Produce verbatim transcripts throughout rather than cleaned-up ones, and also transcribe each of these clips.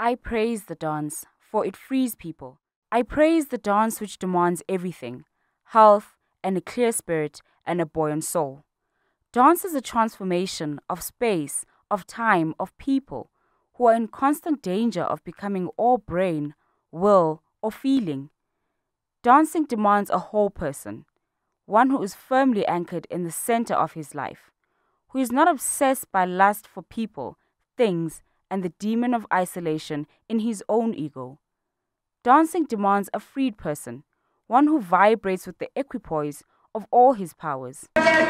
I praise the dance, for it frees people. I praise the dance which demands everything, health and a clear spirit and a buoyant soul. Dance is a transformation of space, of time, of people who are in constant danger of becoming all brain, will, or feeling. Dancing demands a whole person, one who is firmly anchored in the center of his life, who is not obsessed by lust for people, things, and the demon of isolation in his own ego. Dancing demands a freed person, one who vibrates with the equipoise of all his powers.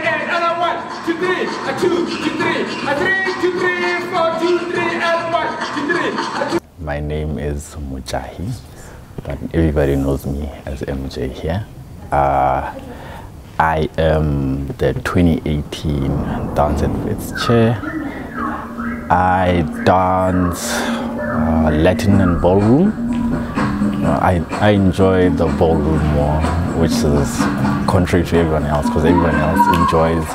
My name is Mujahi, but everybody knows me as M J here. Uh, I am the twenty eighteen Dance Advocates Chair. I dance uh, Latin and ballroom. Uh, I, I enjoy the ballroom more, which is contrary to everyone else, because everyone else enjoys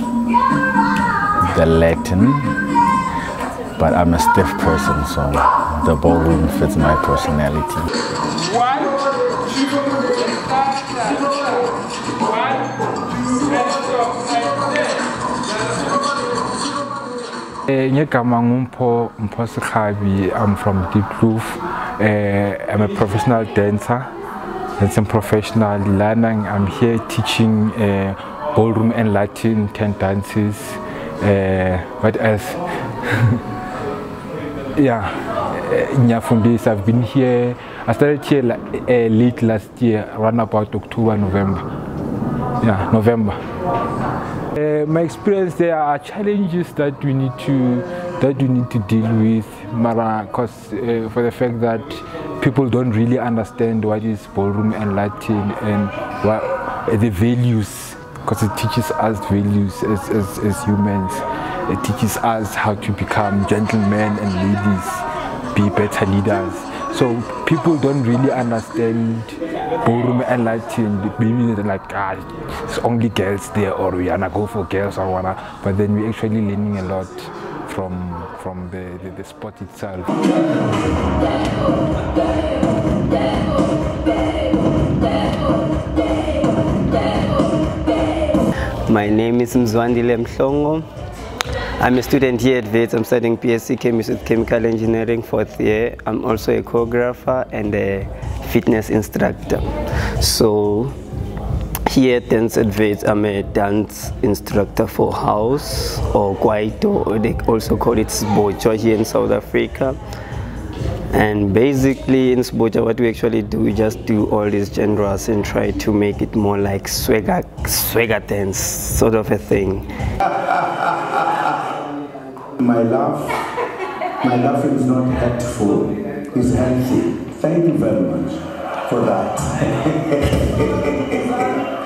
the Latin, but I'm a stiff person, so the ballroom fits my personality. One, two, I'm from Diepkloof. Uh, I'm a professional dancer, and some professional learning. I'm here teaching uh, ballroom and Latin, ten dances. Uh, what else? Yeah, Nyafundis. I've been here. I started here uh, late last year, around about October, November. Yeah, November. Uh, my experience, there are challenges that we need to that we need to deal with, Mara, because uh, for the fact that people don't really understand what is ballroom and Latin and what uh, the values, because it teaches us values as, as, as humans. It teaches us how to become gentlemen and ladies, be better leaders. So people don't really understand ballroom and Latin. Maybe they're like, ah, it's only girls there, or we wanna go for girls or whatever. But then we're actually learning a lot from from the, the, the sport itself. My name is Mzwandile Mhlongo. I'm a student here at Wits. I'm studying B S c Chemistry with Chemical Engineering fourth year. I'm also a choreographer and a fitness instructor. So here at Dance at Wits, I'm a dance instructor for house or kwaito, or they also call it sbocha here in South Africa. And basically in sbocha, what we actually do, we just do all these genres and try to make it more like swagger, swagger dance sort of a thing. My laugh, my laugh is not hurtful, it's healthy. Thank you very much for that.